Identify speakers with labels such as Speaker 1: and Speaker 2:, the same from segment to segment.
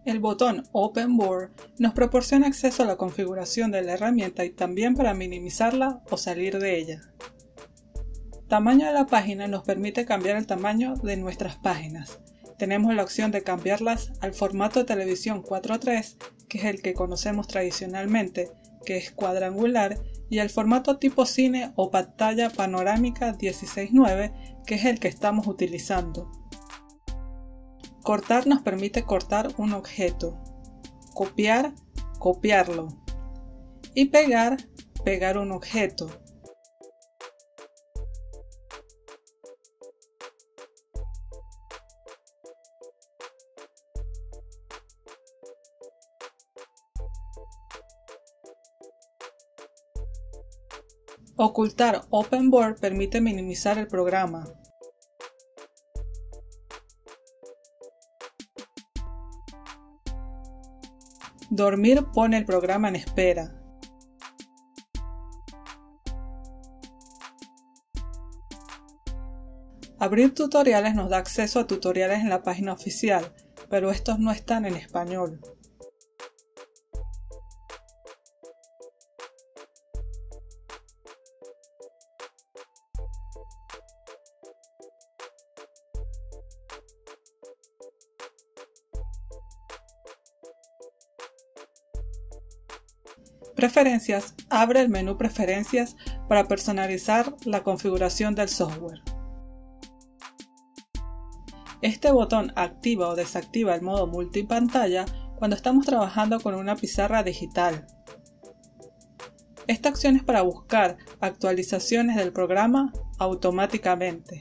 Speaker 1: El botón Open Board nos proporciona acceso a la configuración de la herramienta y también para minimizarla o salir de ella. Tamaño de la página nos permite cambiar el tamaño de nuestras páginas. Tenemos la opción de cambiarlas al formato de televisión 4:3, que es el que conocemos tradicionalmente, que es cuadrangular, y al formato tipo cine o pantalla panorámica 16:9, que es el que estamos utilizando. Cortar nos permite cortar un objeto, copiar, copiarlo, y pegar, pegar un objeto. Ocultar Open Board permite minimizar el programa. Dormir pone el programa en espera. Abrir tutoriales nos da acceso a tutoriales en la página oficial, pero estos no están en español. Preferencias abre el menú Preferencias para personalizar la configuración del software. Este botón activa o desactiva el modo multipantalla cuando estamos trabajando con una pizarra digital. Esta opción es para buscar actualizaciones del programa automáticamente.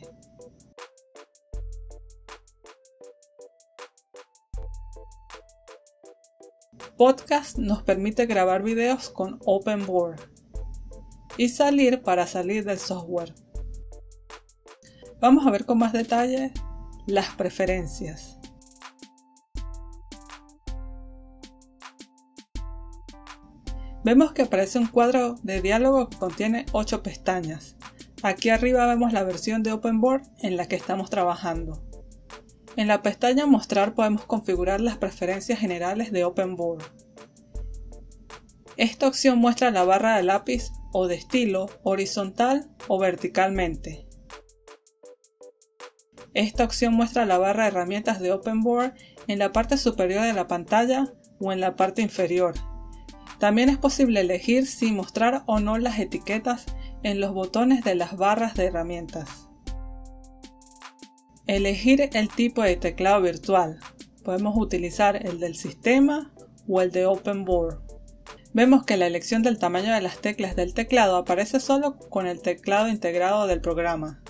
Speaker 1: Podcast nos permite grabar videos con Open Board y salir para salir del software. Vamos a ver con más detalle las preferencias. Vemos que aparece un cuadro de diálogo que contiene 8 pestañas. Aquí arriba vemos la versión de Open Board en la que estamos trabajando. En la pestaña Mostrar podemos configurar las preferencias generales de Open Board. Esta opción muestra la barra de lápiz o de estilo horizontal o verticalmente. Esta opción muestra la barra de herramientas de Open Board en la parte superior de la pantalla o en la parte inferior. También es posible elegir si mostrar o no las etiquetas en los botones de las barras de herramientas. Elegir el tipo de teclado virtual. Podemos utilizar el del sistema o el de Open Board. Vemos que la elección del tamaño de las teclas del teclado aparece solo con el teclado integrado del programa.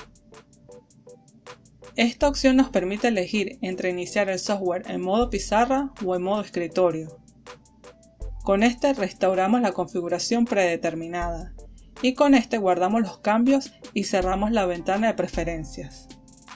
Speaker 1: Esta opción nos permite elegir entre iniciar el software en modo pizarra o en modo escritorio. Con este restauramos la configuración predeterminada y con este guardamos los cambios y cerramos la ventana de preferencias.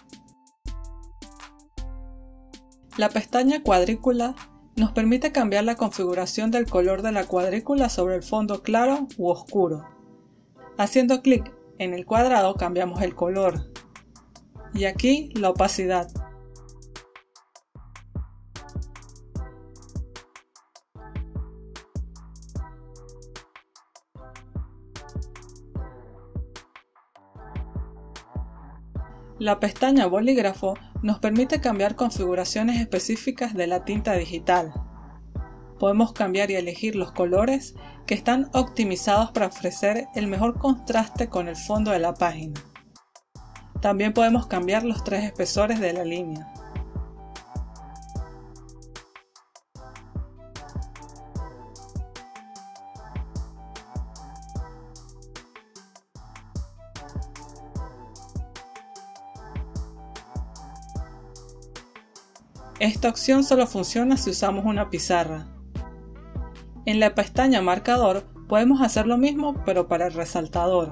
Speaker 1: La pestaña Cuadrícula nos permite cambiar la configuración del color de la cuadrícula sobre el fondo claro u oscuro. Haciendo clic en el cuadrado cambiamos el color y aquí la opacidad. La pestaña Bolígrafo nos permite cambiar configuraciones específicas de la tinta digital. Podemos cambiar y elegir los colores que están optimizados para ofrecer el mejor contraste con el fondo de la página. También podemos cambiar los 3 espesores de la línea. Esta opción solo funciona si usamos una pizarra. En la pestaña Marcador podemos hacer lo mismo pero para el resaltador.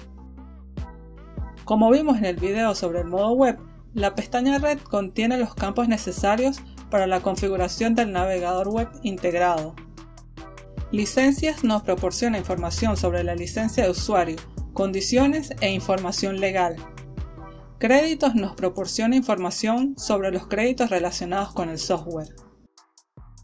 Speaker 1: Como vimos en el video sobre el modo web, la pestaña Red contiene los campos necesarios para la configuración del navegador web integrado. Licencias nos proporciona información sobre la licencia de usuario, condiciones e información legal. Créditos nos proporciona información sobre los créditos relacionados con el software.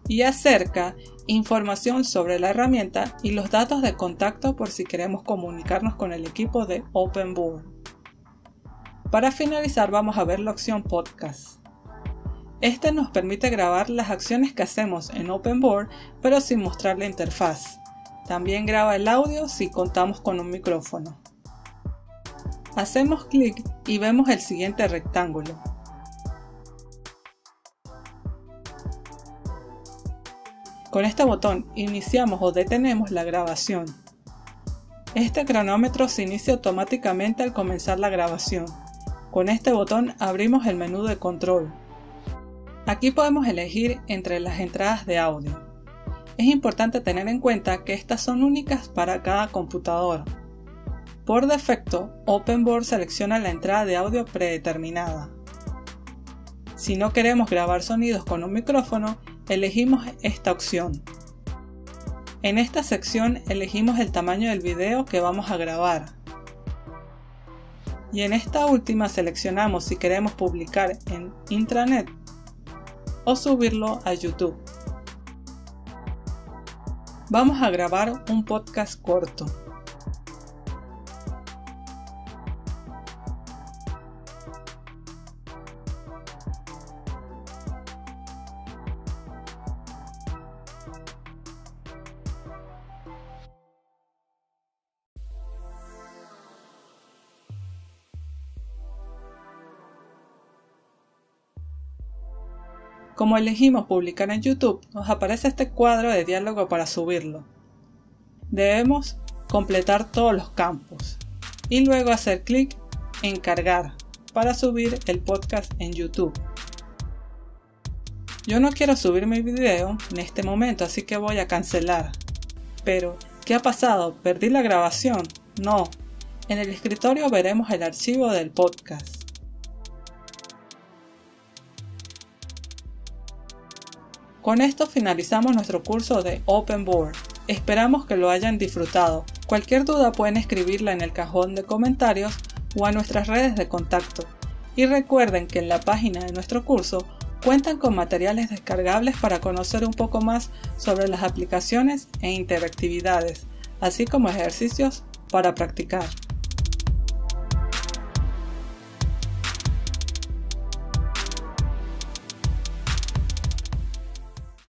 Speaker 1: y acerca información sobre la herramienta y los datos de contacto por si queremos comunicarnos con el equipo de OpenBoard. Para finalizar vamos a ver la opción Podcast. Este nos permite grabar las acciones que hacemos en OpenBoard pero sin mostrar la interfaz. También graba el audio si contamos con un micrófono. Hacemos clic y vemos el siguiente rectángulo. Con este botón iniciamos o detenemos la grabación. Este cronómetro se inicia automáticamente al comenzar la grabación. Con este botón abrimos el menú de control. Aquí podemos elegir entre las entradas de audio. Es importante tener en cuenta que estas son únicas para cada computadora. Por defecto, OpenBoard selecciona la entrada de audio predeterminada. Si no queremos grabar sonidos con un micrófono, elegimos esta opción. En esta sección elegimos el tamaño del video que vamos a grabar. Y en esta última seleccionamos si queremos publicar en intranet o subirlo a YouTube. Vamos a grabar un podcast corto. Como elegimos publicar en YouTube, nos aparece este cuadro de diálogo para subirlo. Debemos completar todos los campos y luego hacer clic en cargar para subir el podcast en YouTube. Yo no quiero subir mi video en este momento, así que voy a cancelar. Pero, ¿qué ha pasado? ¿Perdí la grabación? No. En el escritorio veremos el archivo del podcast. Con esto finalizamos nuestro curso de OpenBoard. Esperamos que lo hayan disfrutado. Cualquier duda pueden escribirla en el cajón de comentarios o a nuestras redes de contacto. Y recuerden que en la página de nuestro curso cuentan con materiales descargables para conocer un poco más sobre las aplicaciones e interactividades, así como ejercicios para practicar.